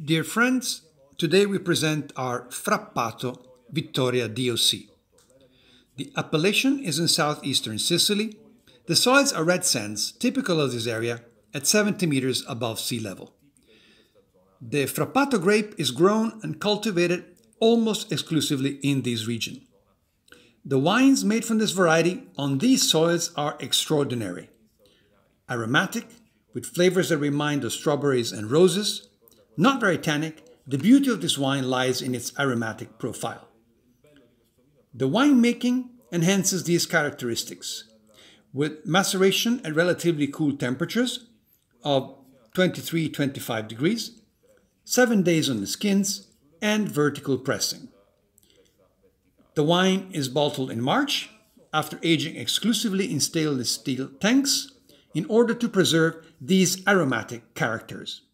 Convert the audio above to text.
Dear friends, today we present our Frappato Vittoria DOC. The appellation is in southeastern Sicily. The soils are red sands, typical of this area, at 70 meters above sea level. The Frappato grape is grown and cultivated almost exclusively in this region. The wines made from this variety on these soils are extraordinary. Aromatic, with flavors that remind of strawberries and roses. Not very tannic, the beauty of this wine lies in its aromatic profile. The winemaking enhances these characteristics with maceration at relatively cool temperatures of 23-25 degrees, 7 days on the skins, and vertical pressing. The wine is bottled in March after aging exclusively in stainless steel tanks in order to preserve these aromatic characters.